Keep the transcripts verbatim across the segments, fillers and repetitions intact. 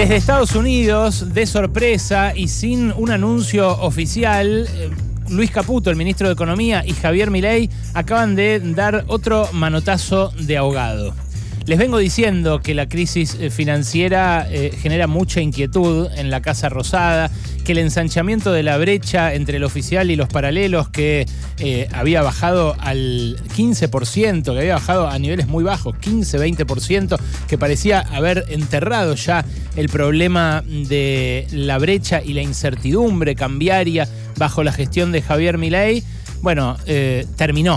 Desde Estados Unidos, de sorpresa y sin un anuncio oficial, Luis Caputo, el ministro de Economía, y Javier Milei acaban de dar otro manotazo de ahogado. Les vengo diciendo que la crisis financiera eh, genera mucha inquietud en la Casa Rosada, que el ensanchamiento de la brecha entre el oficial y los paralelos, que eh, había bajado al quince por ciento, que había bajado a niveles muy bajos, quince, veinte por ciento, que parecía haber enterrado ya el problema de la brecha y la incertidumbre cambiaria bajo la gestión de Javier Milei, bueno, eh, terminó.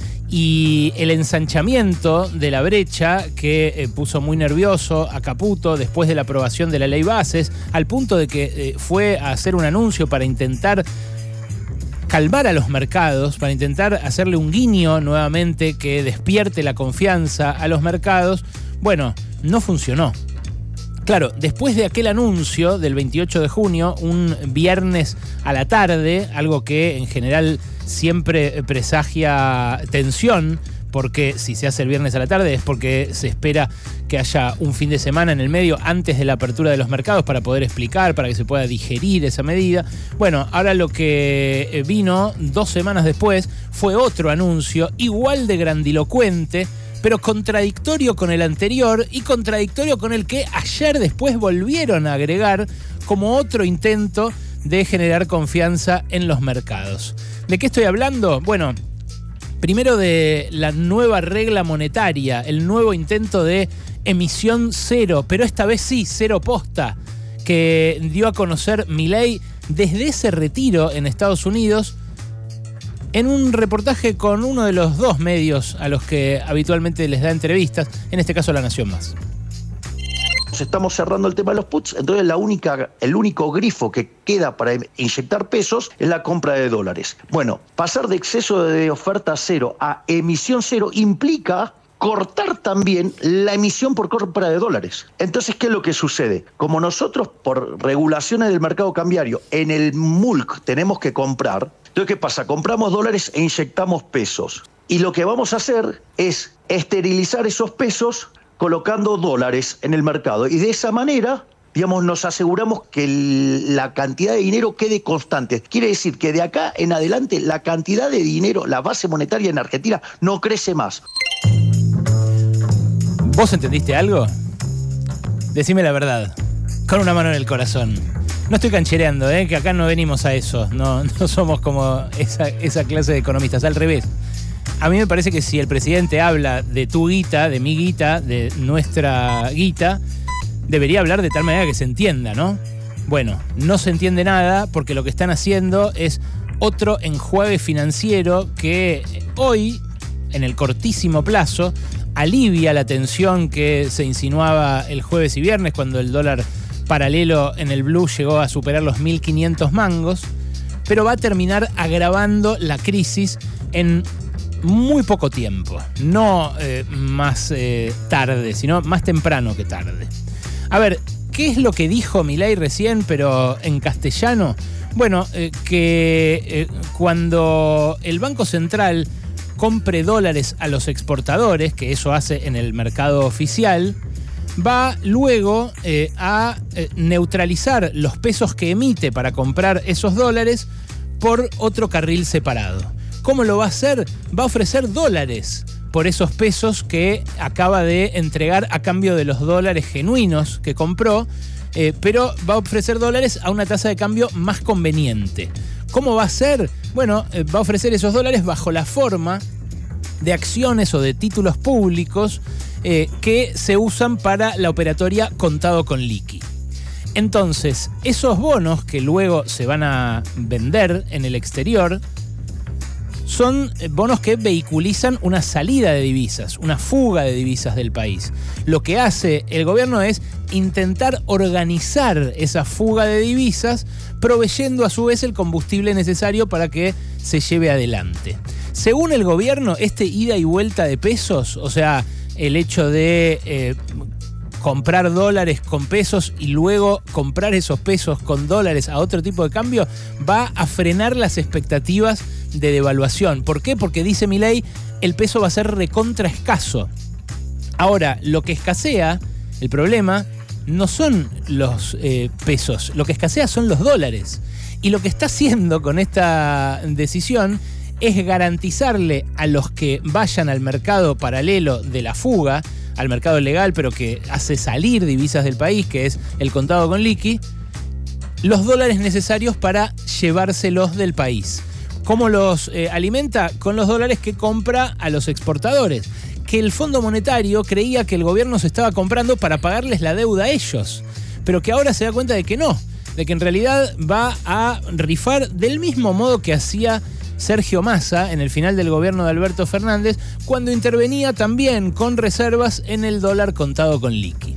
Y el ensanchamiento de la brecha que eh, puso muy nervioso a Caputo después de la aprobación de la ley Bases, al punto de que eh, fue a hacer un anuncio para intentar calmar a los mercados, para intentar hacerle un guiño nuevamente que despierte la confianza a los mercados. Bueno, no funcionó. Claro, después de aquel anuncio del veintiocho de junio, un viernes a la tarde, algo que en general siempre presagia tensión, porque si se hace el viernes a la tarde es porque se espera que haya un fin de semana en el medio antes de la apertura de los mercados para poder explicar, para que se pueda digerir esa medida. Bueno, ahora lo que vino dos semanas después fue otro anuncio igual de grandilocuente, pero contradictorio con el anterior y contradictorio con el que ayer después volvieron a agregar como otro intento de generar confianza en los mercados. ¿De qué estoy hablando? Bueno, primero de la nueva regla monetaria, el nuevo intento de emisión cero, pero esta vez sí, cero posta, que dio a conocer Milei desde ese retiro en Estados Unidos, en un reportaje con uno de los dos medios a los que habitualmente les da entrevistas, en este caso La Nación Más. Estamos cerrando el tema de los puts, entonces la única, el único grifo que queda para inyectar pesos es la compra de dólares. Bueno, pasar de exceso de oferta cero a emisión cero implica cortar también la emisión por compra de dólares. Entonces, ¿qué es lo que sucede? Como nosotros, por regulaciones del mercado cambiario, en el M U L C tenemos que comprar, entonces, ¿qué pasa? Compramos dólares e inyectamos pesos. Y lo que vamos a hacer es esterilizar esos pesos colocando dólares en el mercado. Y de esa manera, digamos, nos aseguramos que el, la cantidad de dinero quede constante. Quiere decir que de acá en adelante la cantidad de dinero, la base monetaria en Argentina, no crece más. ¿Vos entendiste algo? Decime la verdad, con una mano en el corazón. No estoy canchereando, ¿eh? Que acá no venimos a eso. No, no somos como esa, esa clase de economistas. Al revés. A mí me parece que si el presidente habla de tu guita, de mi guita, de nuestra guita, debería hablar de tal manera que se entienda, ¿no? Bueno, no se entiende nada porque lo que están haciendo es otro enjuague financiero que hoy, en el cortísimo plazo, alivia la tensión que se insinuaba el jueves y viernes cuando el dólar paralelo en el blue llegó a superar los mil quinientos mangos, pero va a terminar agravando la crisis en muy poco tiempo, no eh, más eh, tarde, sino más temprano que tarde. A ver, ¿qué es lo que dijo Milei recién, pero en castellano? Bueno, eh, que eh, cuando el Banco Central compre dólares a los exportadores, que eso hace en el mercado oficial, va luego eh, a eh, neutralizar los pesos que emite para comprar esos dólares por otro carril separado. ¿Cómo lo va a hacer? Va a ofrecer dólares por esos pesos que acaba de entregar a cambio de los dólares genuinos que compró, eh, pero va a ofrecer dólares a una tasa de cambio más conveniente. ¿Cómo va a ser? Bueno, eh, va a ofrecer esos dólares bajo la forma de acciones o de títulos públicos eh, que se usan para la operatoria contado con liqui. Entonces, esos bonos que luego se van a vender en el exterior son bonos que vehiculizan una salida de divisas, una fuga de divisas del país. Lo que hace el gobierno es intentar organizar esa fuga de divisas, proveyendo a su vez el combustible necesario para que se lleve adelante. Según el gobierno, este ida y vuelta de pesos, o sea, el hecho de eh, comprar dólares con pesos y luego comprar esos pesos con dólares a otro tipo de cambio, va a frenar las expectativas de devaluación. ¿Por qué? Porque dice Milei, el peso va a ser recontra escaso. Ahora, lo que escasea, el problema, no son los eh, pesos, lo que escasea son los dólares. Y lo que está haciendo con esta decisión es garantizarle a los que vayan al mercado paralelo de la fuga, al mercado legal, pero que hace salir divisas del país, que es el contado con liqui, los dólares necesarios para llevárselos del país. ¿Cómo los eh, alimenta? Con los dólares que compra a los exportadores. Que el Fondo Monetario creía que el gobierno se estaba comprando para pagarles la deuda a ellos, pero que ahora se da cuenta de que no, de que en realidad va a rifar del mismo modo que hacía Sergio Massa en el final del gobierno de Alberto Fernández, cuando intervenía también con reservas en el dólar contado con liqui.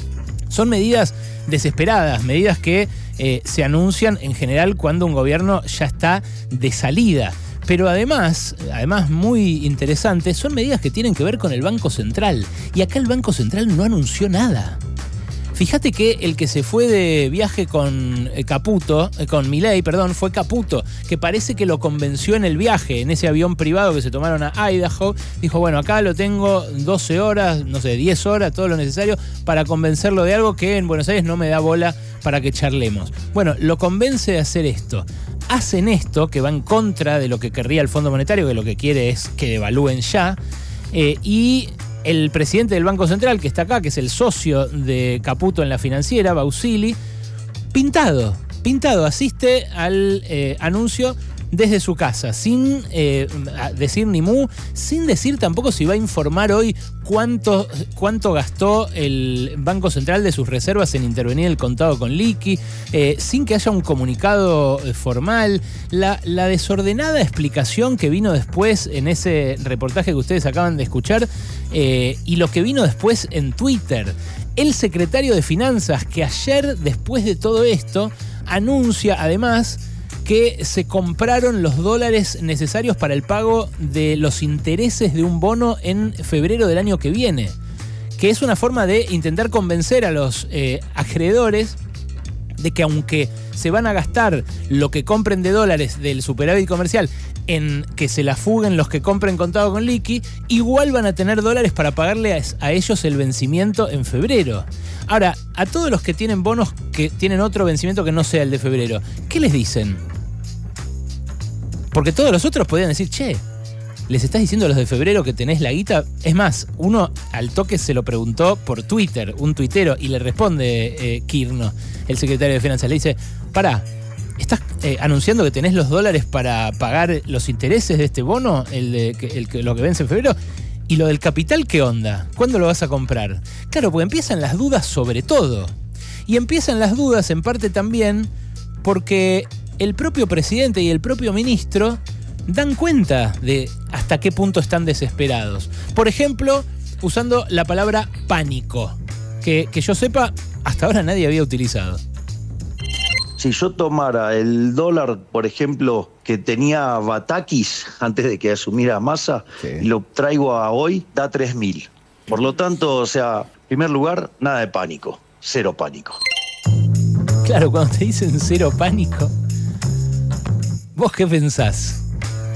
Son medidas desesperadas, medidas que eh, se anuncian en general cuando un gobierno ya está de salida. Pero además, además muy interesante, son medidas que tienen que ver con el Banco Central. Y acá el Banco Central no anunció nada. Fíjate que el que se fue de viaje con Caputo, con Milei, perdón, fue Caputo, que parece que lo convenció en el viaje, en ese avión privado que se tomaron a Idaho. Dijo, bueno, acá lo tengo doce horas, no sé, diez horas, todo lo necesario para convencerlo de algo que en Buenos Aires no me da bola para que charlemos. Bueno, lo convence de hacer esto. Hacen esto, que va en contra de lo que querría el Fondo Monetario, que lo que quiere es que devalúen ya, eh, y el presidente del Banco Central, que está acá, que es el socio de Caputo en la financiera, Bausili, pintado, pintado, asiste al eh, anuncio desde su casa, sin eh, decir ni mu, sin decir tampoco si va a informar hoy cuánto, cuánto gastó el Banco Central de sus reservas en intervenir el contado con liqui, eh, sin que haya un comunicado formal. La, la desordenada explicación que vino después en ese reportaje que ustedes acaban de escuchar, eh, y lo que vino después en Twitter. El secretario de Finanzas, que ayer, después de todo esto, anuncia además que se compraron los dólares necesarios para el pago de los intereses de un bono en febrero del año que viene, que es una forma de intentar convencer a los eh, acreedores de que aunque se van a gastar lo que compren de dólares del superávit comercial en que se la fuguen los que compren contado con liqui, igual van a tener dólares para pagarle a, a ellos el vencimiento en febrero. Ahora, a todos los que tienen bonos que tienen otro vencimiento que no sea el de febrero, ¿qué les dicen? Porque todos los otros podrían decir, che, ¿les estás diciendo a los de febrero que tenés la guita? Es más, uno al toque se lo preguntó por Twitter, un tuitero, y le responde eh, Kirno, el secretario de Finanzas. Le dice, pará, ¿estás eh, anunciando que tenés los dólares para pagar los intereses de este bono, el de, el, el, lo que vence en febrero? ¿Y lo del capital qué onda? ¿Cuándo lo vas a comprar? Claro, porque empiezan las dudas sobre todo. Y empiezan las dudas en parte también porque el propio presidente y el propio ministro dan cuenta de hasta qué punto están desesperados. Por ejemplo, usando la palabra pánico, que, que yo sepa, hasta ahora nadie había utilizado. Si yo tomara el dólar, por ejemplo, que tenía Batakis antes de que asumiera Massa, sí, y lo traigo a hoy, da tres mil. Por lo tanto, o sea, en primer lugar, nada de pánico, cero pánico. Claro, cuando te dicen cero pánico, ¿vos qué pensás?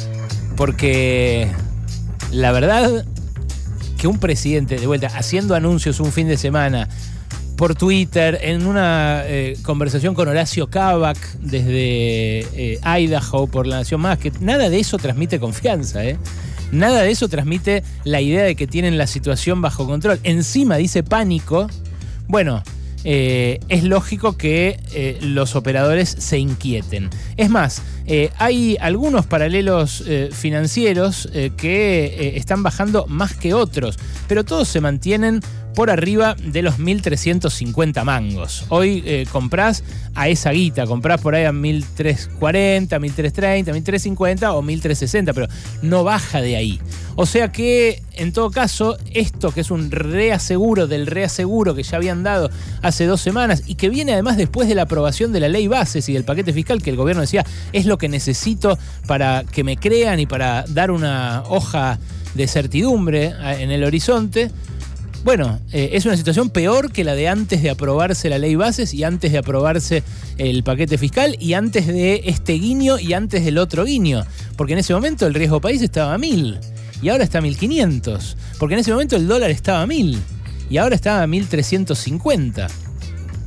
Porque la verdad que un presidente, de vuelta, haciendo anuncios un fin de semana por Twitter, en una eh, conversación con Horacio Kavak desde eh, Idaho por La Nación Más, que nada de eso transmite confianza, ¿eh? Nada de eso transmite la idea de que tienen la situación bajo control. Encima dice pánico. Bueno, eh, es lógico que eh, los operadores se inquieten. Es más, eh, hay algunos paralelos eh, financieros eh, que eh, están bajando más que otros, pero todos se mantienen por arriba de los mil trescientos cincuenta mangos. Hoy eh, comprás a esa guita, comprás por ahí a mil trescientos cuarenta, mil trescientos treinta, mil trescientos cincuenta o mil trescientos sesenta, pero no baja de ahí. O sea que, en todo caso, esto que es un reaseguro del reaseguro que ya habían dado hace dos semanas y que viene además después de la aprobación de la ley bases y del paquete fiscal, que el gobierno decía es lo que necesito para que me crean y para dar una hoja de certidumbre en el horizonte. Bueno, eh, es una situación peor que la de antes de aprobarse la ley bases y antes de aprobarse el paquete fiscal y antes de este guiño y antes del otro guiño. Porque en ese momento el riesgo país estaba a mil y ahora está a mil quinientos. Porque en ese momento el dólar estaba a mil y ahora está a mil trescientos cincuenta.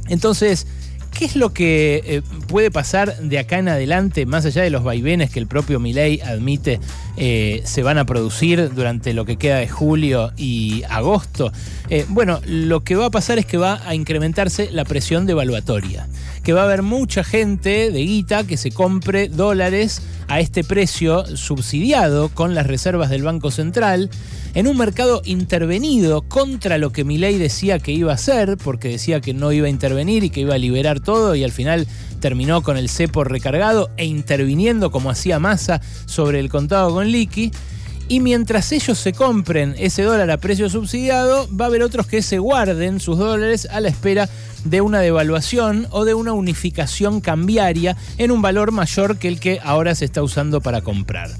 Entonces, ¿qué es lo que eh, puede pasar de acá en adelante, más allá de los vaivenes que el propio Milei admite eh, se van a producir durante lo que queda de julio y agosto? Eh, bueno, lo que va a pasar es que va a incrementarse la presión devaluatoria, que va a haber mucha gente de guita que se compre dólares a este precio subsidiado con las reservas del Banco Central, en un mercado intervenido contra lo que Milei decía que iba a hacer, porque decía que no iba a intervenir y que iba a liberar todo, y al final terminó con el cepo recargado e interviniendo como hacía Massa sobre el contado con liqui. Y mientras ellos se compren ese dólar a precio subsidiado, va a haber otros que se guarden sus dólares a la espera de una devaluación o de una unificación cambiaria en un valor mayor que el que ahora se está usando para comprar.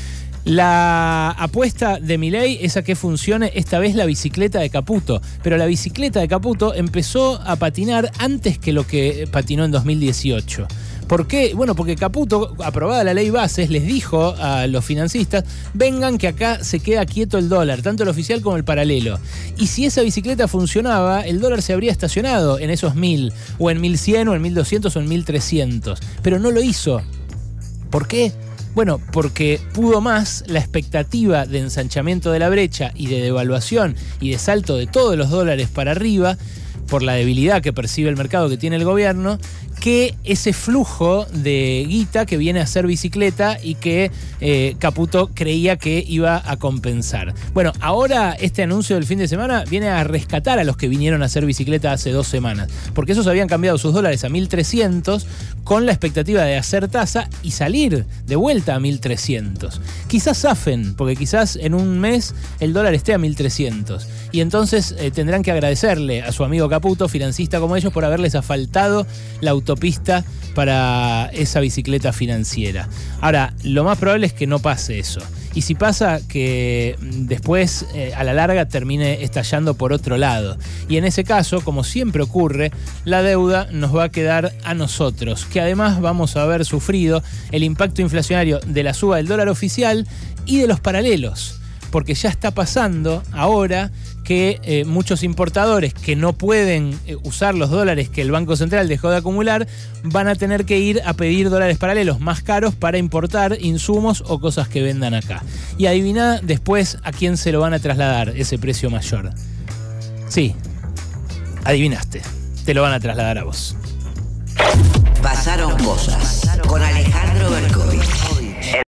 La apuesta de Milei es a que funcione esta vez la bicicleta de Caputo, pero la bicicleta de Caputo empezó a patinar antes que lo que patinó en dos mil dieciocho. ¿Por qué? Bueno, porque Caputo, aprobada la ley Bases, les dijo a los financistas: vengan que acá se queda quieto el dólar, tanto el oficial como el paralelo. Y si esa bicicleta funcionaba, el dólar se habría estacionado en esos mil, o en mil cien, o en mil doscientos, o en mil trescientos. Pero no lo hizo. ¿Por qué? Bueno, porque pudo más la expectativa de ensanchamiento de la brecha y de devaluación y de salto de todos los dólares para arriba, por la debilidad que percibe el mercado que tiene el gobierno, que ese flujo de guita que viene a ser bicicleta y que eh, Caputo creía que iba a compensar. Bueno, ahora este anuncio del fin de semana viene a rescatar a los que vinieron a hacer bicicleta hace dos semanas, porque esos habían cambiado sus dólares a mil trescientos con la expectativa de hacer tasa y salir de vuelta a mil trescientos. Quizás zafen, porque quizás en un mes el dólar esté a mil trescientos. Y entonces eh, tendrán que agradecerle a su amigo Caputo, financista como ellos, por haberles asfaltado la autopista para esa bicicleta financiera. Ahora, lo más probable es que no pase eso. Y si pasa, que después, eh, a la larga, termine estallando por otro lado. Y en ese caso, como siempre ocurre, la deuda nos va a quedar a nosotros, que además vamos a haber sufrido el impacto inflacionario de la suba del dólar oficial y de los paralelos. Porque ya está pasando ahora que eh, muchos importadores que no pueden eh, usar los dólares que el Banco Central dejó de acumular van a tener que ir a pedir dólares paralelos más caros para importar insumos o cosas que vendan acá. Y adivina después a quién se lo van a trasladar ese precio mayor. Sí, adivinaste, te lo van a trasladar a vos. Pasaron cosas.